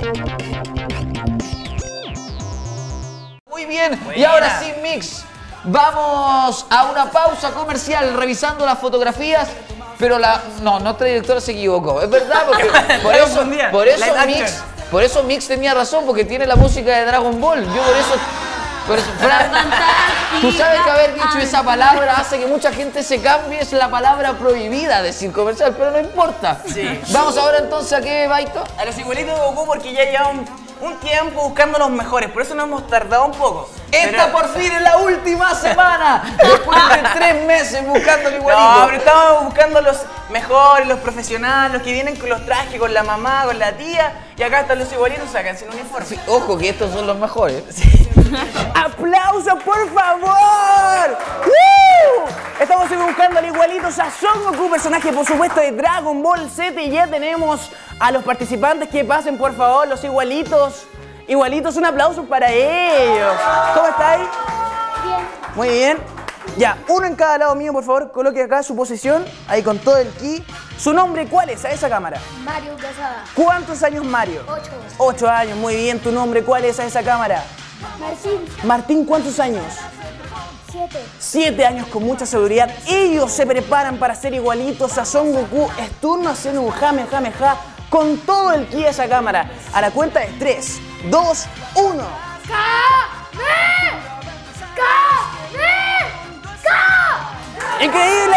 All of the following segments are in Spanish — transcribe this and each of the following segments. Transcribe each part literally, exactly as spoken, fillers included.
Muy bien, buena. Y ahora sí, Mix, vamos a una pausa comercial revisando las fotografías, pero la no, nuestra directora se equivocó, es verdad, porque por eso, por eso Mix, por eso Mix tenía razón, porque tiene la música de Dragon Ball. Yo por eso, por eso Fran, tú sabes que haber dicho esa palabra hace que mucha gente se cambie, es la palabra prohibida decir comercial, pero no importa. Sí. Vamos ahora entonces a qué, Baito. A los igualitos de Goku, porque ya llevan un tiempo buscando los mejores, por eso nos hemos tardado un poco. Esta pero... por fin es la última semana, después de tres meses buscando el igualito. No, pero estamos buscando los mejores, los profesionales, los que vienen con los trajes, con la mamá, con la tía, y acá están los igualitos, sacan sin uniforme. Sí, ojo que estos son los mejores. Sí. ¡Aplausos, por favor! ¡Uh! Estamos buscando al igualito a Son Goku, personaje por supuesto de Dragon Ball Z, y ya tenemos a los participantes que pasen, por favor, los igualitos. Igualitos, un aplauso para ellos. ¿Cómo estáis? Bien. Muy bien. Ya, uno en cada lado mío, por favor, coloque acá su posición, ahí con todo el ki. ¿Su nombre cuál es a esa cámara? Mario Casada. ¿Cuántos años, Mario? Ocho. Ocho años, muy bien. ¿Tu nombre cuál es a esa cámara? Martín. Martín, ¿cuántos años? Siete. Siete años con mucha seguridad. Ellos se preparan para ser igualitos a Son Goku. Es turno hacer un Kamehameha con todo el ki a esa cámara. A la cuenta de tres, dos, uno. ¡Kame! ¡Kame! ¡Ka! ¡Increíble!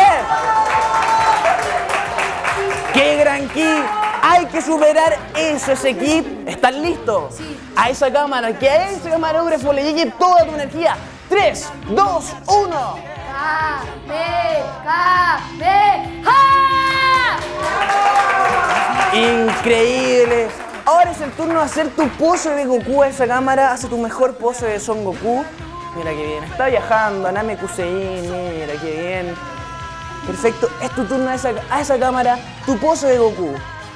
¡Qué gran ki! Hay que superar eso, ese ki. ¿Están listos? Sí. A esa cámara, que a ese camarógrafo le llegue toda tu energía. tres, dos, uno. ¡Kame! ¡Kame! ¡Ja! Increíble. Ahora es el turno de hacer tu pose de Goku a esa cámara. Hace tu mejor pose de Son Goku. Mira qué bien. Está viajando. Namekusein. Mira qué bien. Perfecto. Es tu turno a esa, a esa cámara. Tu pose de Goku.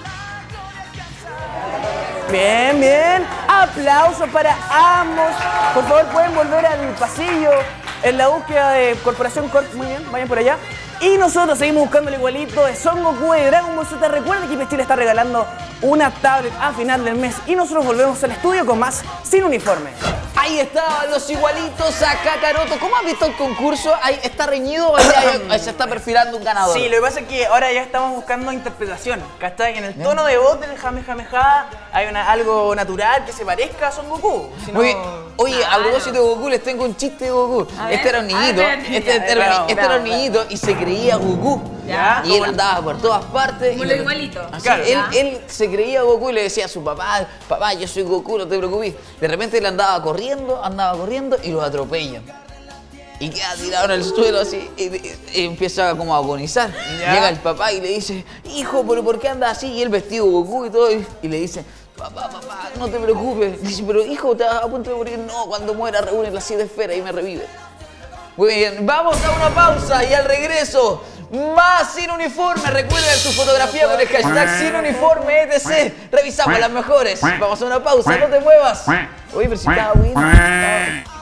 Bien, bien. Aplausos para ambos. Por favor, pueden volver al pasillo en la búsqueda de Corporación Corp. Muy bien, vayan por allá. Y nosotros seguimos buscando el igualito de Son Goku de Dragon Ball Z. Recuerden que Pestil está regalando una tablet a final del mes. Y nosotros volvemos al estudio con más Sin Uniforme. Ahí estaban los igualitos a Kakaroto. ¿Cómo has visto el concurso? ¿Ahí está reñido o ya se está perfilando un ganador? Sí, lo que pasa es que ahora ya estamos buscando interpretación. ¿Cachai? En el tono de voz del Kamehameha hay una, algo natural que se parezca a Son Goku. Si no... Oye, oye claro. A propósito de Goku, les tengo un chiste de Goku. Este era un niñito, ver, este, este, este, era, este era un niñito y se creía Goku. ¿Ya? Y él andaba por todas partes. Como lo igualito. Así, claro, él, él se creía Goku y le decía a su papá, papá, yo soy Goku, no te preocupes. De repente él andaba corriendo, andaba corriendo y lo atropellan. Y queda tirado en el suelo así y, y, y empieza como a agonizar. ¿Ya? Llega el papá y le dice, hijo, pero ¿por qué andas así? Y él vestido Goku y todo, y, y le dice, papá, papá, no te preocupes. Dice, pero hijo, te vas a punto de morir. No, cuando muera reúne las siete esferas y me revive. Muy bien, vamos a una pausa y al regreso, más Sin Uniforme. Recuerden su fotografía con el hashtag Sin Uniforme etcétera. Revisamos las mejores. Vamos a una pausa, no te muevas. Oye, pero si estaba bueno.